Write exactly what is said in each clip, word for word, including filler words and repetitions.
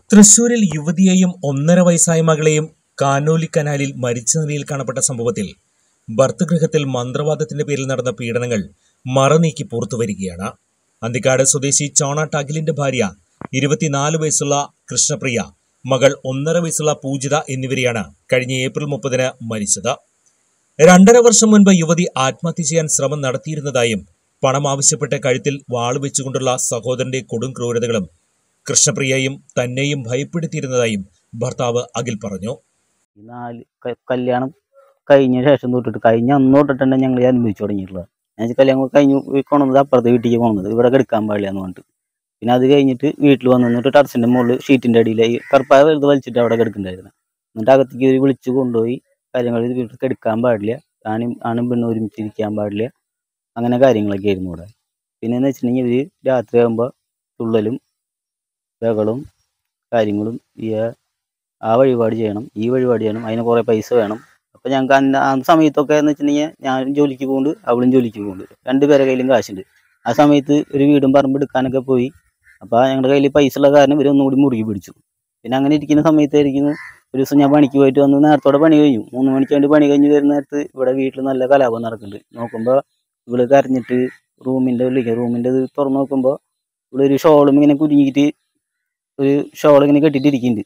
തൃശൂരിൽ യുവതിയെയും ഒന്നര വയസ്സായ മകളെയും കാനോലി കനാലിൽ മരിച്ച നിലയിൽ കാണപ്പെട്ട സംഭവത്തിൽ ഭർതൃഗൃഹത്തിൽ മന്ത്രവാദത്തിന്റെ പേരിൽ നടന്ന പീഡനങ്ങൾ മറനീക്കി പുറത്തുവരികയാണ്. അന്തിക്കാട് സ്വദേശി ചോണാട്ട് അഖിലിന്റെ ഭാര്യ ഇരുപത്തിനാല് വയസ്സുള്ള കൃഷ്ണപ്രിയ, മകൾ ഒന്നര വയസ്സുള്ള പൂജിത എന്നിവരെയാണ് കഴിഞ്ഞ ഏപ്രിൽ മുപ്പതിന് മരിച്ചത്. രണ്ടര വർഷം മുൻപ് യുവതി ആത്മഹത്യ ചെയ്യാൻ ശ്രമം നടത്തിയിരുന്നതായും പണം ആവശ്യപ്പെട്ട് കഴുത്തിൽ വാളുവെച്ചുകൊണ്ടുള്ള സഹോദരന്റെ കൊടും ക്രൂരതകളും കൃഷ്ണപ്രിയയും തന്നെയും ഭയപ്പെടുത്തിയിരുന്നതായും ഭർത്താവ് അഖിൽ പറഞ്ഞു. നാല് കല്യാണം കഴിഞ്ഞ ശേഷം തൊട്ടിട്ട് കഴിഞ്ഞ അന്ന് തൊട്ടിട്ടുണ്ട് ഞങ്ങൾ അനുഭവിച്ചു തുടങ്ങിയിട്ടുള്ളത്. ഞാൻ കല്യാണം കഴിഞ്ഞു കൊണ്ടുവന്നത് അപ്പുറത്തെ വീട്ടിലേക്ക് പോകുന്നത്, ഇവിടെ കിടക്കാൻ പാടില്ല എന്ന് പറഞ്ഞിട്ട്. പിന്നെ അത് കഴിഞ്ഞിട്ട് വീട്ടിൽ വന്നു നിന്നിട്ട് ടെറസിൻ്റെ മുകളിൽ ഷീറ്റിൻ്റെ അടിയിൽ കറുപ്പായ വെറുതെ വലിച്ചിട്ട് അവിടെ കിടക്കുന്നുണ്ടായിരുന്നു. എന്നിട്ട് അകത്തേക്ക് വിളിച്ച് കൊണ്ടുപോയി കാര്യങ്ങൾ വീട്ടിൽ കിടക്കാൻ പാടില്ല, ആണും ആണും പെണ്ണും ഒരുമിച്ചിരിക്കാൻ പാടില്ല, അങ്ങനെ കാര്യങ്ങളൊക്കെ ആയിരുന്നു ഇവിടെ. പിന്നെയെന്ന് വെച്ചിട്ടുണ്ടെങ്കിൽ ഇവർ രാത്രിയാകുമ്പോൾ തുള്ളലും ബഹളവും കാര്യങ്ങളും ഈ ആ വഴിപാട് ചെയ്യണം, ഈ വഴിപാട് ചെയ്യണം, അതിന് കുറേ പൈസ വേണം. അപ്പോൾ ഞങ്ങൾക്ക് അന്ന ആ സമയത്തൊക്കെ എന്ന് വെച്ചിട്ടുണ്ടെങ്കിൽ ഞാനും ജോലിക്ക് പോകുന്നുണ്ട്, അവളും ജോലിക്ക് പോകുന്നുണ്ട്, രണ്ടുപേരെ കയ്യിലും കാശുണ്ട്. ആ സമയത്ത് ഒരു വീടും പറമ്പ് എടുക്കാനൊക്കെ പോയി. അപ്പോൾ ഞങ്ങളുടെ കയ്യിൽ പൈസ ഉള്ള കാരണം ഇവർ ഒന്നുകൂടി മുറുകി പിടിച്ചു. പിന്നെ അങ്ങനെ ഇരിക്കുന്ന സമയത്തായിരിക്കുന്നു ഒരു ദിവസം ഞാൻ പണിക്ക് പോയിട്ട് വന്ന് നേരത്തോടെ പണി കഴിഞ്ഞു, മൂന്ന് മണിക്ക് വേണ്ടി പണി കഴിഞ്ഞ് വരുന്ന നേരത്ത് ഇവിടെ വീട്ടിൽ നല്ല കലാപം നടക്കുന്നുണ്ട്. നോക്കുമ്പോൾ ഇവള് കരഞ്ഞിട്ട് റൂമിൻ്റെ ഉള്ളിൽ റൂമിൻ്റെ ഇത് തുറന്ന് നോക്കുമ്പോൾ ഇവളൊരു ഷോളും ഇങ്ങനെ കുരുങ്ങിയിട്ട് ഒരു ഷോൾ ഇങ്ങനെ കെട്ടിയിട്ടിരിക്കുന്നുണ്ട്.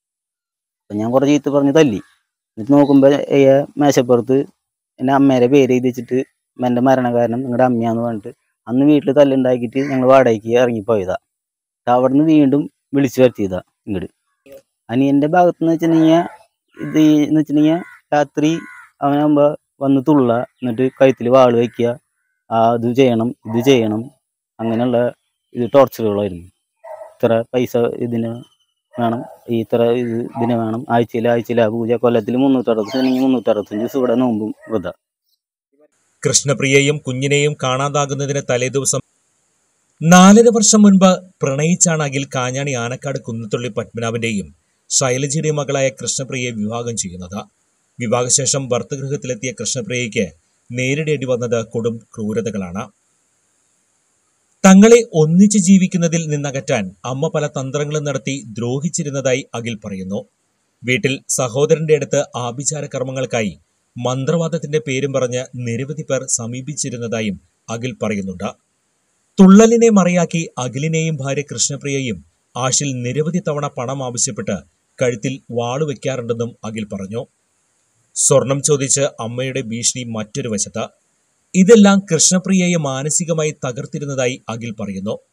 അപ്പം ഞാൻ കുറച്ച് ചീത്ത പറഞ്ഞ് തല്ലി. എന്നിട്ട് നോക്കുമ്പോൾ മേശപ്പുറത്ത് എൻ്റെ അമ്മേരെ പേര് എഴുതി വെച്ചിട്ട് എൻ്റെ മരണകാരണം നിങ്ങളുടെ അമ്മയാന്ന് പറഞ്ഞിട്ട് അന്ന് വീട്ടിൽ തല്ലുണ്ടാക്കിയിട്ട് ഞങ്ങൾ വാടകയ്ക്ക് ഇറങ്ങിപ്പോയതാണ്. അവിടെ നിന്ന് വീണ്ടും വിളിച്ചു വരുത്തിയതാണ് ഇങ്ങോട്ട്. അനിയൻ്റെ ഭാഗത്തുനിന്ന് വെച്ചിട്ടുണ്ടെങ്കിൽ ഇത് എന്ന് വെച്ചിട്ടുണ്ടെങ്കിൽ രാത്രി അവനാകുമ്പോൾ വന്ന് തുള്ള, എന്നിട്ട് കഴുത്തിൽ വാൾ വയ്ക്കുക, അത് ചെയ്യണം ഇത് ചെയ്യണം, അങ്ങനെയുള്ള ഇത് ടോർച്ചറുകളായിരുന്നു. ഇത്ര പൈസ ഇതിന് വേണം, ഈ ഇത്ര ഇത് ഇതിന് വേണം, ആഴ്ചയിൽ ആഴ്ചയിൽ ആ പൂജ, കൊല്ലത്തിൽ മുന്നൂറ്ററുപത്തഞ്ച് മുന്നൂറ്ററുപത്തഞ്ച് ദിവസം ഇവിടെ നോമ്പും വൃത. കൃഷ്ണപ്രിയയും കുഞ്ഞിനെയും കാണാതാകുന്നതിന് തലേദിവസം നാലര വർഷം മുൻപ് പ്രണയിച്ചാണ് അഖിൽ കാഞ്ഞാണി ആനക്കാട് കുന്നത്തുള്ളി പത്മനാഭന്റെയും ശൈലജയുടെയും മകളായ കൃഷ്ണപ്രിയയെ വിവാഹം ചെയ്യുന്നത്. വിവാഹശേഷം ഭർതൃഗൃഹത്തിലെത്തിയ കൃഷ്ണപ്രിയയ്ക്ക് നേരിടേണ്ടി വന്നത് കൊടും ക്രൂരതകളാണ്. തങ്ങളെ ഒന്നിച്ച് ജീവിക്കുന്നതിൽ നിന്നകറ്റാൻ അമ്മ പല തന്ത്രങ്ങളും നടത്തി ദ്രോഹിച്ചിരുന്നതായി അഖിൽ പറയുന്നു. വീട്ടിൽ സഹോദരന്റെ അടുത്ത് ആഭിചാര കർമ്മങ്ങൾക്കായി മന്ത്രവാദത്തിന്റെ പേരും പറഞ്ഞ് നിരവധി പേർ സമീപിച്ചിരുന്നതായും അഖിൽ പറയുന്നുണ്ട്. തുള്ളലിനെ മറയാക്കി അഖിലിനെയും ഭാര്യ കൃഷ്ണപ്രിയയും ആഷിൽ നിരവധി തവണ പണം ആവശ്യപ്പെട്ട് കഴുത്തിൽ വാളുവെക്കാറുണ്ടെന്നും അഖിൽ പറഞ്ഞു. സ്വർണം ചോദിച്ച് അമ്മയുടെ ഭീഷണി മറ്റൊരു വശത്ത്. ഇതെല്ലാം കൃഷ്ണപ്രിയയെ മാനസികമായി തകർത്തിരുന്നതായി അഖിൽ പറയുന്നു.